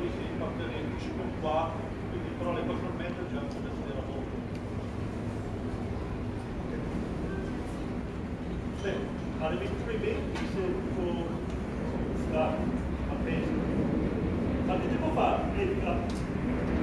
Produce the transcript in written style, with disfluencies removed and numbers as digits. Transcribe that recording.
qui si parte con 4, quindi però le 4 metri già come si era molto. Alle 21:20 se può stare a peso. Ma che tempo fa?